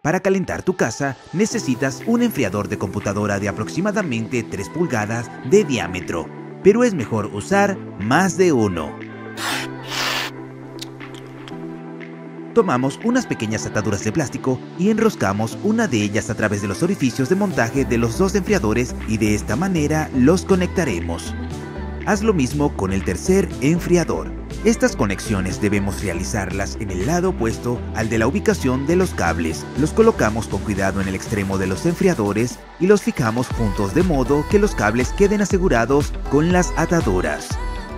Para calentar tu casa necesitas un enfriador de computadora de aproximadamente 3 pulgadas de diámetro, pero es mejor usar más de uno. Tomamos unas pequeñas ataduras de plástico y enroscamos una de ellas a través de los orificios de montaje de los dos enfriadores y de esta manera los conectaremos. Haz lo mismo con el tercer enfriador. Estas conexiones debemos realizarlas en el lado opuesto al de la ubicación de los cables. Los colocamos con cuidado en el extremo de los enfriadores y los fijamos juntos de modo que los cables queden asegurados con las ataduras.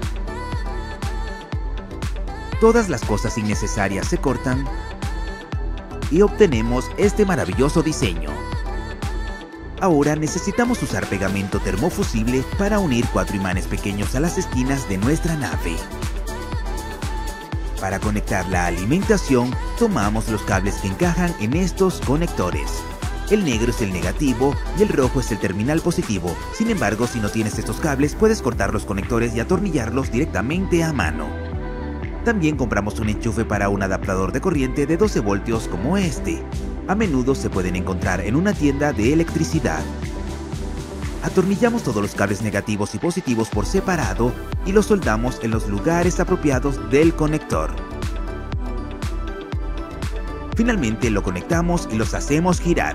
Todas las cosas innecesarias se cortan y obtenemos este maravilloso diseño. Ahora necesitamos usar pegamento termofusible para unir 4 imanes pequeños a las esquinas de nuestra nave. Para conectar la alimentación, tomamos los cables que encajan en estos conectores. El negro es el negativo y el rojo es el terminal positivo. Sin embargo, si no tienes estos cables, puedes cortar los conectores y atornillarlos directamente a mano. También compramos un enchufe para un adaptador de corriente de 12 voltios como este. A menudo se pueden encontrar en una tienda de electricidad. Atornillamos todos los cables negativos y positivos por separado y los soldamos en los lugares apropiados del conector. Finalmente lo conectamos y los hacemos girar.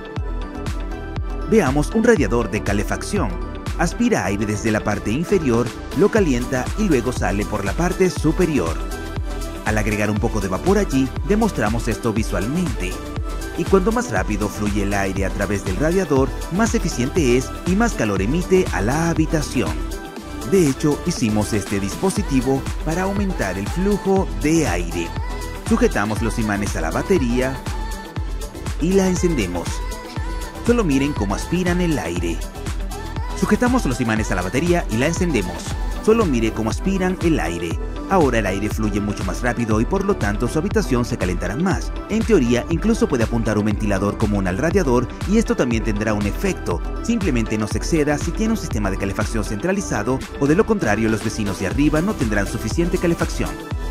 Veamos un radiador de calefacción. Aspira aire desde la parte inferior, lo calienta y luego sale por la parte superior. Al agregar un poco de vapor allí, demostramos esto visualmente. Y cuanto más rápido fluye el aire a través del radiador, más eficiente es y más calor emite a la habitación. De hecho, hicimos este dispositivo para aumentar el flujo de aire. Sujetamos los imanes a la batería y la encendemos. Solo miren cómo aspiran el aire. Sujetamos los imanes a la batería y la encendemos. Solo mire cómo aspiran el aire. Ahora el aire fluye mucho más rápido y por lo tanto su habitación se calentará más. En teoría, incluso puede apuntar un ventilador común al radiador y esto también tendrá un efecto. Simplemente no se exceda si tiene un sistema de calefacción centralizado o de lo contrario los vecinos de arriba no tendrán suficiente calefacción.